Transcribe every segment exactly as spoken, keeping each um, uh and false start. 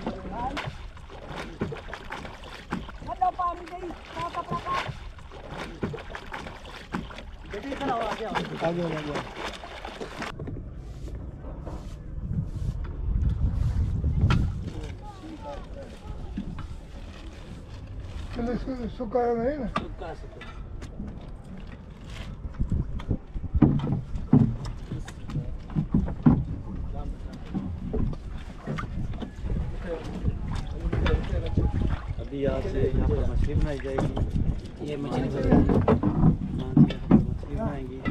आगे आगे चलो सुखा है ना सुखा सुखा अभी यहाँ से यहाँ पर मछली बनाई जाएगी। ये मछली मछली बनाएंगी।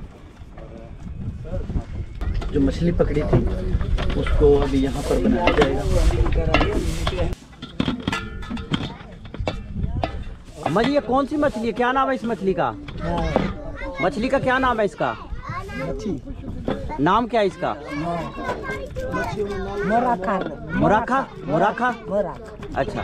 जो मछली पकड़ी थी उसको अभी यहाँ पर बनाया जाएगा। अम्मा जी ये कौन सी मछली है, क्या नाम है इस मछली का? मछली का क्या नाम है इसका? नाम क्या है इसका? मोराखा। मोराखा मोराखा अच्छा।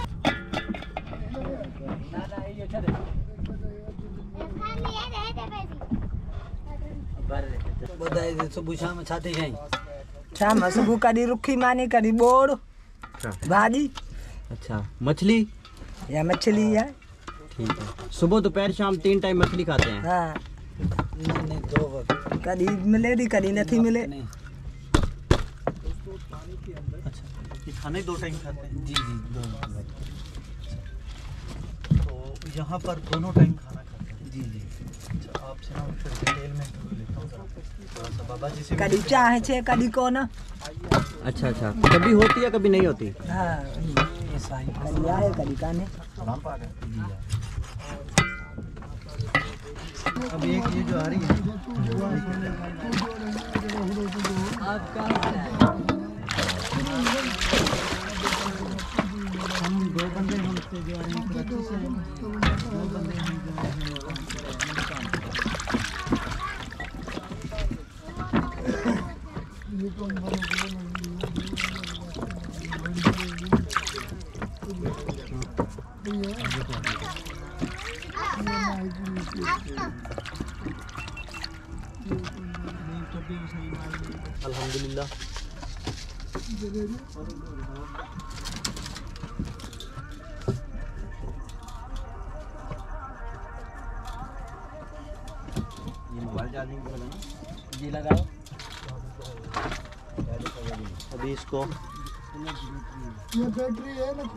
सुबह छाती जाए शाम सुबह कड़ी रुखी मानी कड़ी बोड़ भाजी। अच्छा मछली या मछली है ठीक है। सुबह दोपहर शाम तीन टाइम मछली खाते हैं। हाँ नहीं दो वक्त कड़ी मिले दी कड़ी नहीं मिले। अच्छा ये खाने दो टाइम खाते हैं? जी जी दो। तो यहाँ पर दोनों टाइम खाना खाते हैं? जी जी। अच्छा आपसे ना फिर डिटेल में लेता हूँ थोड़ा सा बाबा जी से। कड़ी चाहे छे कड़ी कौन? अच्छा अच्छा कभी होती है कभी नहीं होती? हाँ ये सही कड़ी आए कड़ी काने अब एक ये जो आ रही है आपका हम दो बंदे हमसे जो आए हैं कराची से दो बंदे हम जो अल्हम्दुलिल्लाह। ये मोबाइल चार्जिंग पे लगाना जी लगाओ। अभी इसको ये बैटरी है ना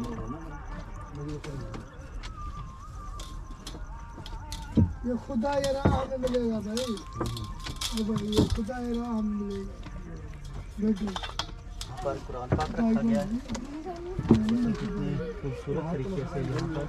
ये खुदा ये राह हमें मिलेगा भाई। ये खुदा ये राह हमें मिलेगा बैटरी पर कुरान पाक रखा गया है कितने खूबसूरत तरीके से यहाँ पर।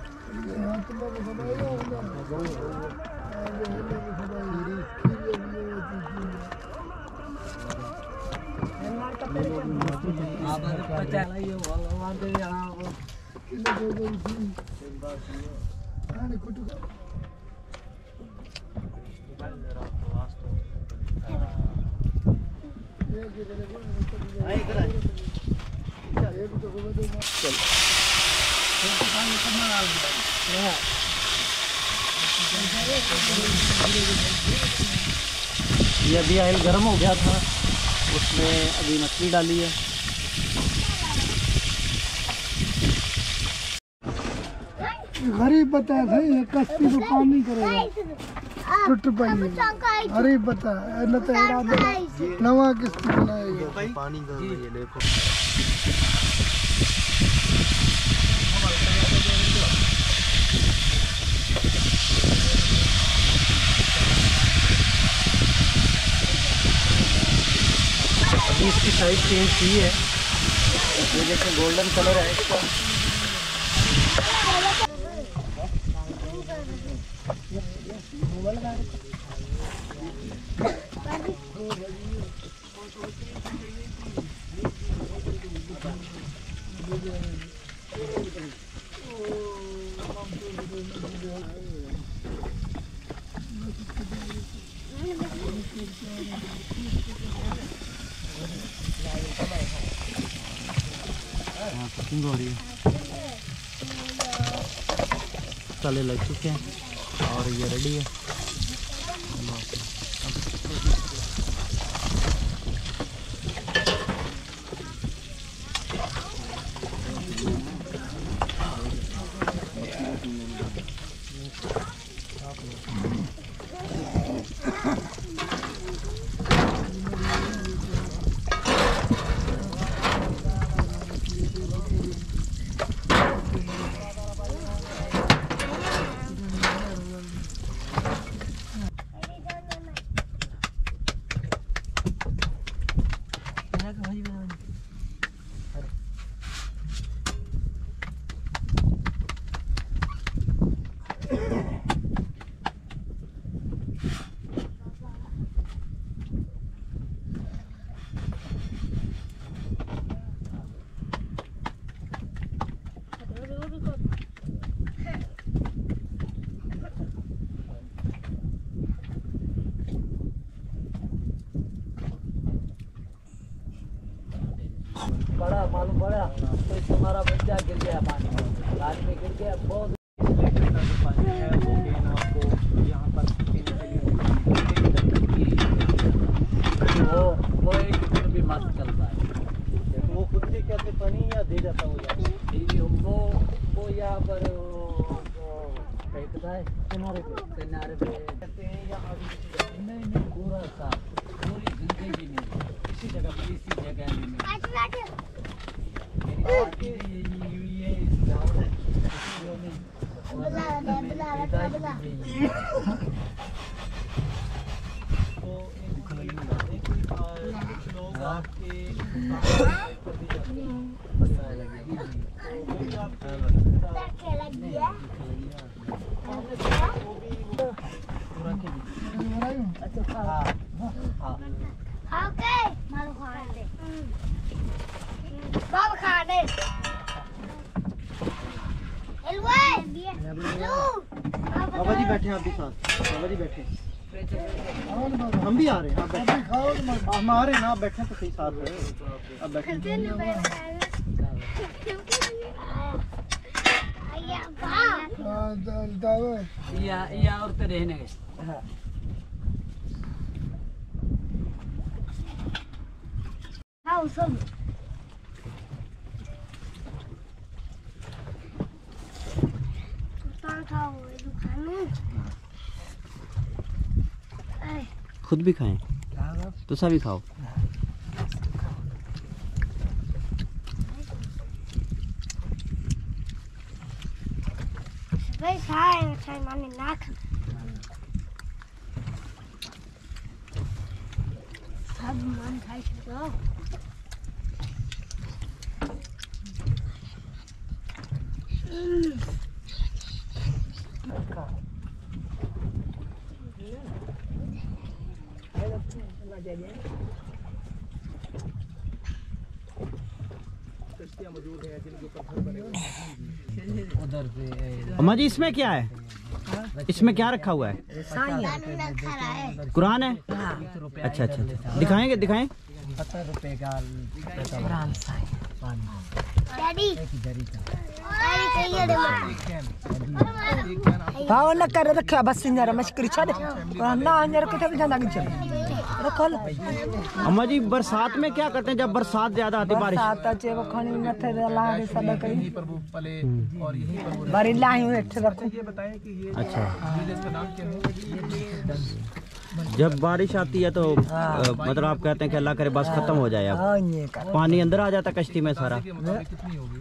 ये अभी ऑयल गर्म हो गया था उसमें अभी मछली डाली है। गरीब बता है ये कश्ती को पानी करेगा टूट पाएगी। गरीब बता है तो एड़ा दे नवा किस्ती बनाएगा पानी का ये देखो। अभी इसकी साइज चेंज की है ये जैसे गोल्डन कलर है इसका। हाँ कुकिंग हो रही है। तले लग चुके हैं और ये रेडी है। पड़ा मालूम पड़ा तो इससे हमारा बच्चा गिर गया पानी में, गाड़ी में गिर गया। बहुत पानी है वो गेन आपको यहाँ पर वो वो एक दिन भी मस्त चलता है। तो वो खुद से कहते पानी या दे जाता हो वो वो यहाँ पर फेंकता है किनारे पे किनारे पे कहते हैं या अभी नहीं नहीं पूरा साफ पूरी जिंदगी में इसी जगह पर इसी जगह में बाबा जी बैठे हैं आपके साथ, बाबा जी बैठे, हम भी आ रहे हैं, आप बैठे, हम आ रहे हैं ना, आप बैठे तो सही साथ है, आप बैठे या या और तो रहने गए। हाँ सब खुद भी खाएं तो सभी खाओ। भाई खाए खाए माने ना खा सब मन खाई तो उधर पे अम्मा जी इसमें क्या है, इसमें क्या रखा हुआ है? कुरान है। अच्छा अच्छा अच्छा, दिखाएंगे दिखाएं। सत्तर रुपए का भाव न कर रखा बस इंजर मशकरी छड़ ना इंजर किथे भी जांदा किचन रखो लो। अम्मा जी बरसात में क्या करते हैं जब बरसात ज्यादा आती है, बारिश बरसात अचे वो खणी मथे ला के सदा करी प्रभु पले और यही प्रभु बारी लाही हेठ रखो। ये बताएं कि ये अच्छा विलेज का नाम क्या है? जब बारिश आती है तो आ, मतलब आप कहते हैं कि अल्लाह करे बस खत्म हो जाए, अब पानी अंदर आ जाता कश्ती में सारा। कितनी होगी?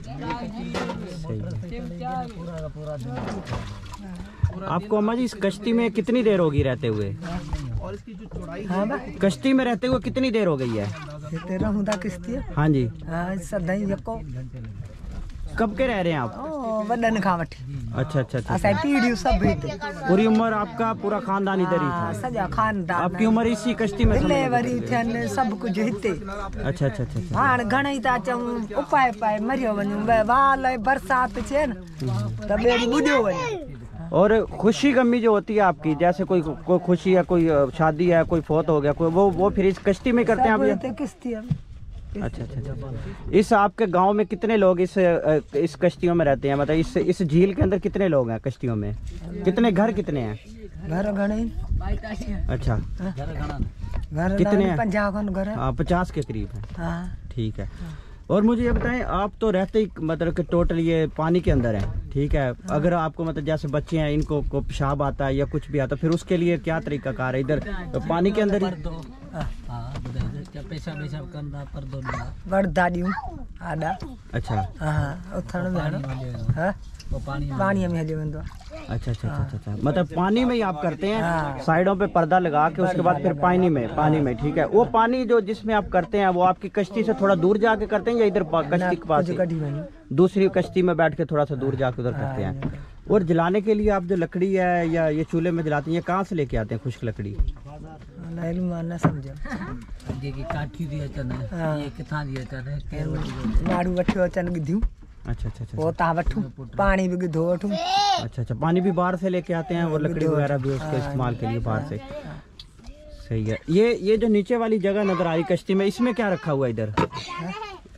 आपको अम्मा जी इस कश्ती में कितनी देर होगी रहते हुए? और इसकी जो चौड़ाई हां कश्ती में रहते हुए कितनी देर हो गई है? तेरा हुंदा किस्ती हाँ जी। हां सदा ही यको कब के रह रहे हैं आप? ओ वडन खा वठी। अच्छा अच्छा अच्छा, असा पीढ़ी सब बीते पूरी उम्र आपका पूरा खानदान इधर ही था? सजा खानदान आपकी उम्र इसी कश्ती में? ले वरी थन सब कुछ हिते। अच्छा अच्छा अच्छा। हां घणई ता चऊं उपाय पाए मरियो वणू वाल बरसात छे न त बेड़ी बुड्यो वणे। और खुशी गमी जो होती है आपकी, जैसे कोई कोई खुशी है, कोई शादी है, कोई फौत हो गया कोई, वो वो फिर इस कश्ती में करते हैं आप ये? किस्ती अच्छा अच्छा अच्छा। इस आपके गांव में कितने लोग इस इस कश्तियों में रहते हैं, मतलब इस इस झील के अंदर कितने लोग हैं कश्तियों में? कितने घर कितने हैं? घर घणे अच्छा घर कितने हैं? पंजाब घर है। हाँ पचास के करीब है। हाँ ठीक है। और मुझे ये बताएं, आप तो रहते ही मतलब कि टोटल ये पानी के अंदर है, ठीक है। अगर आपको मतलब जैसे बच्चे हैं इनको को पेशाब आता है या कुछ भी आता है, फिर उसके लिए क्या तरीका कार है इधर तो पानी के अंदर ही? पेशाब पेशाब करना पर दो बड़ दादियों आदा। अच्छा हां उथण में हां वो पानी पानी में हजे बंदो। अच्छा अच्छा अच्छा अच्छा, मतलब पानी में ही आप करते हैं, साइडों पे पर्दा लगा के उसके बाद फिर पानी में पानी में ठीक है। वो पानी जो जिसमें आप करते हैं वो आपकी कश्ती से थोड़ा दूर जाके करते हैं या इधर कश्ती के पास ही? दूसरी कश्ती में बैठ के थोड़ा सा दूर जाके उधर करते हैं। और जलाने के लिए आप जो लकड़ी है या ये चूल्हे में जलाते हैं, ये कहाँ से लेके आते हैं खुश्क लकड़ी? माना समझो ये की काठी दिया चने ये किथा दिया चने मारू वठो चन गिधू। अच्छा अच्छा अच्छा, वो ता वठू पानी भी गिधो वठू। अच्छा अच्छा, पानी भी बाहर से लेके आते हैं और लकड़ी वगैरह भी उसके इस्तेमाल के लिए बाहर से। सही है। ये ये जो नीचे वाली जगह नजर आ रही कश्ती में, इसमें क्या रखा हुआ है इधर?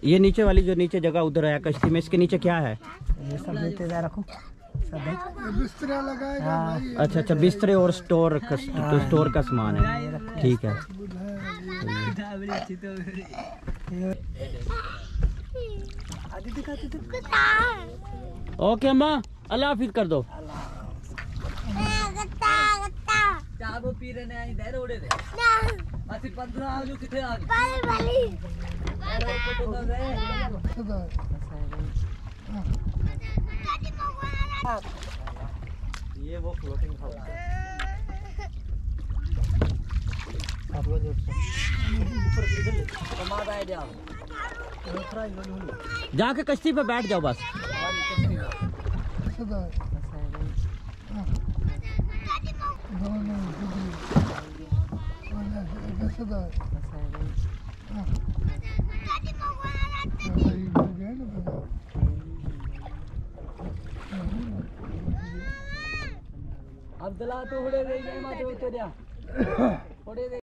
ये नीचे वाली जो नीचे जगह उधर है कश्ती में, इसके नीचे क्या है? ये सब लेते जा रखो सब है। बिस्तरा लगाएगा भाई। अच्छा अच्छा, बिस्तरे और स्टोर का, तो स्टोर का सामान है, ठीक है। ओके अम्मा, अल्लाह हाफिज कर दो। चाबो पी रहे ने आई दे रोड़े दे असि पंद्रह आ जो किथे आ ये वो फ्लोटिंग हाउस जाके कश्ती पे बैठ जाओ बस। अब्दुल्ला तो उड़े गई माते उतरिया उड़े